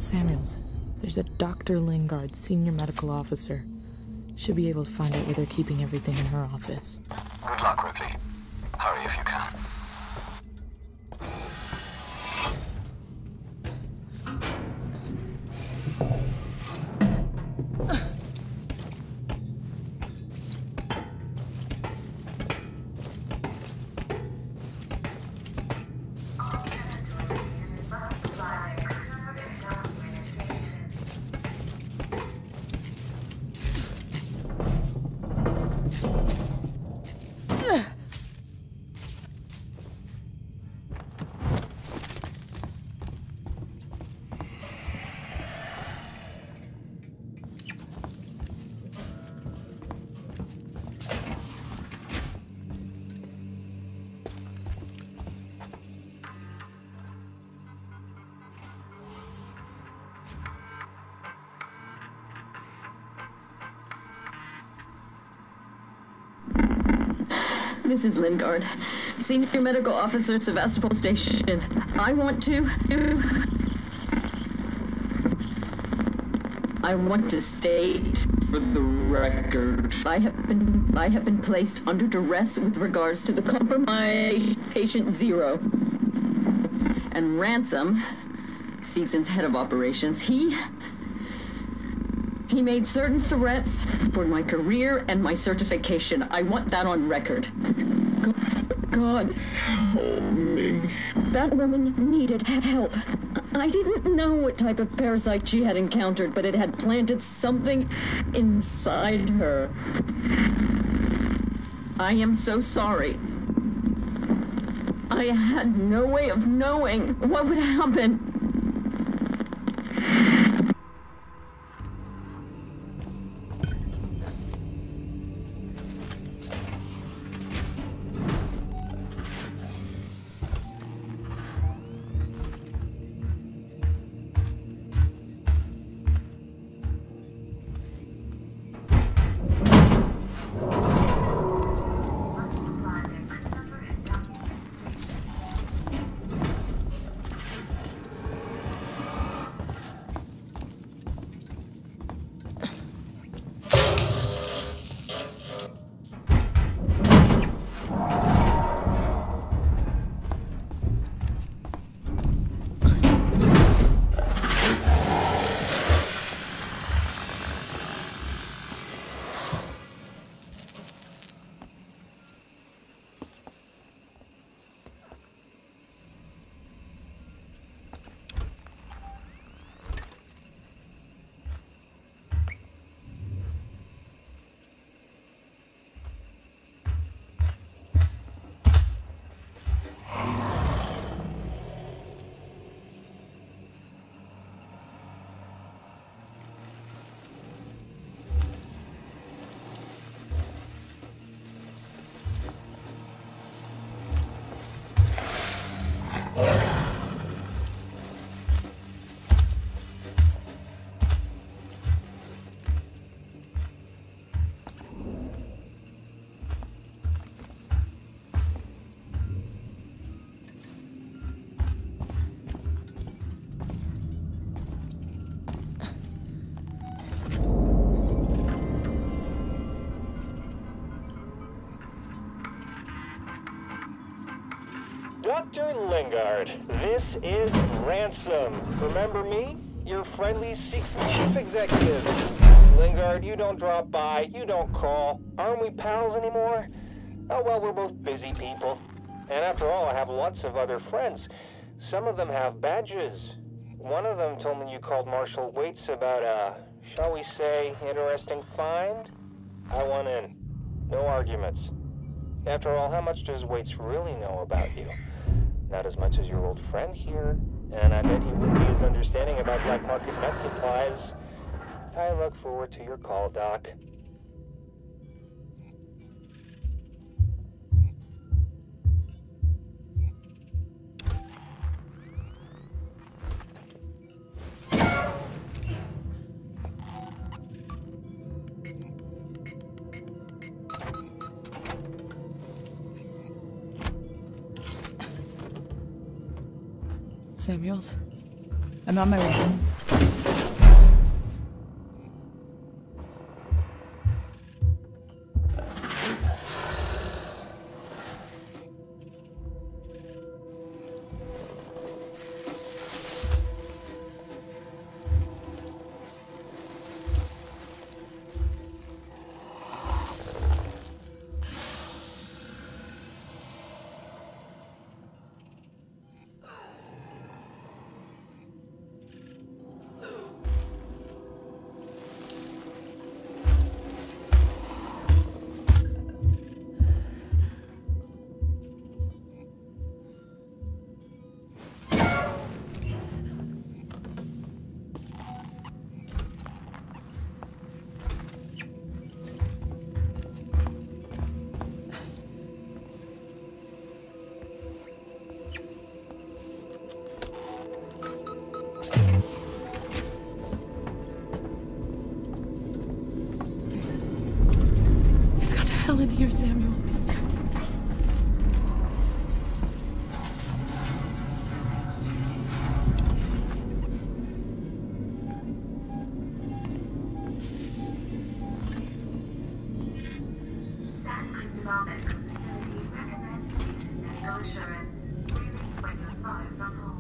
Samuels, there's a Dr. Lingard, senior medical officer. Should be able to find out where they're keeping everything in her office. Good luck, Ripley. Hurry if you can. This is Lingard, Senior Medical Officer, Sevastopol Station. I want to state for the record, I have been placed under duress with regards to the compromised patient Zero. And Ransom, Seegson's head of operations, he made certain threats for my career and my certification. I want that on record. God. Help me. That woman needed help. I didn't know what type of parasite she had encountered, but it had planted something inside her. I am so sorry. I had no way of knowing what would happen. Dr. Lingard, this is Ransom. Remember me? Your friendly Seegson chief executive. Lingard, you don't drop by, you don't call. Aren't we pals anymore? Oh well, we're both busy people. And after all, I have lots of other friends. Some of them have badges. One of them told me you called Marshal Waits about a, shall we say, interesting find? I want in. No arguments. After all, how much does Waits really know about you? Not as much as your old friend here, and I bet he would be as understanding about black market med supplies. I look forward to your call, Doc. Samuels, I'm on my way. In here, Samuels. San Cristobal Medical Facility recommends season medical assurance. Really when you're far from home.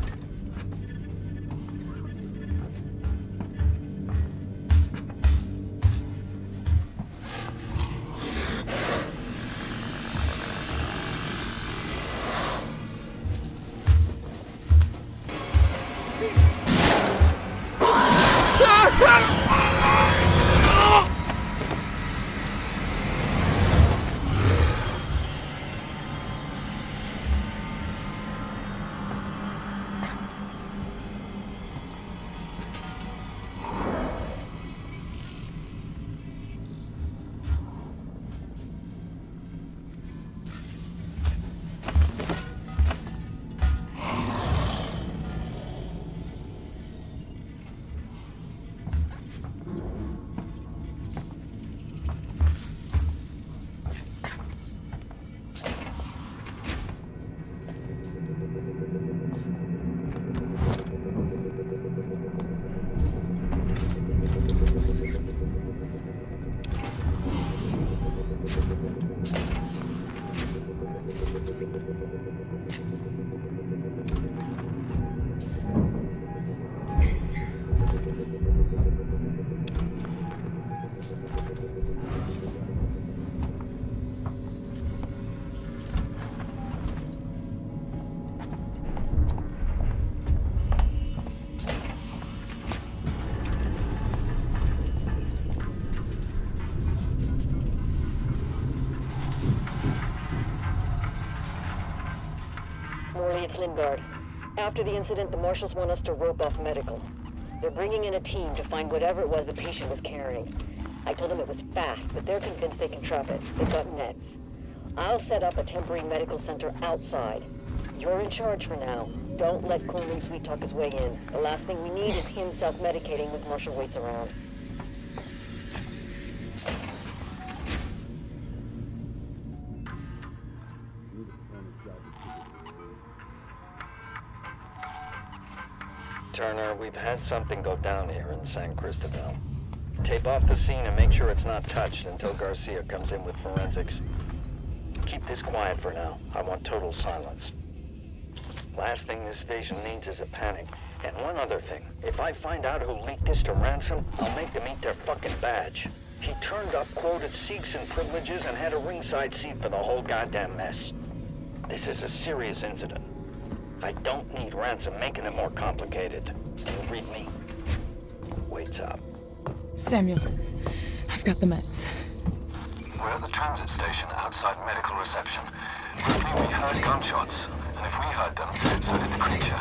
It's Lingard. After the incident, the marshals want us to rope off medical. They're bringing in a team to find whatever it was the patient was carrying. I told them it was fast, but they're convinced they can trap it. They've got nets. I'll set up a temporary medical center outside. You're in charge for now. Don't let Coleman sweet talk his way in. The last thing we need is him self-medicating with Marshal Waits around. Turner, we've had something go down here in San Cristobal. Tape off the scene and make sure it's not touched until Garcia comes in with forensics. Keep this quiet for now. I want total silence. Last thing this station needs is a panic. And one other thing. If I find out who leaked this to Ransom, I'll make them eat their fucking badge. He turned up, quoted Seegson privileges, and had a ringside seat for the whole goddamn mess. This is a serious incident. I don't need Ransom making it more complicated. You read me? Waits up. Samuels, I've got the meds. We're at the transit station outside medical reception. Ripley, we heard gunshots, and if we heard them, so did the creature.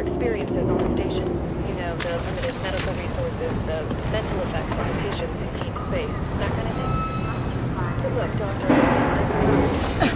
experiences on the station. You know, the limited medical resources, the mental effects on the patients in Keep Space, that kind of thing. Good luck, Doctor.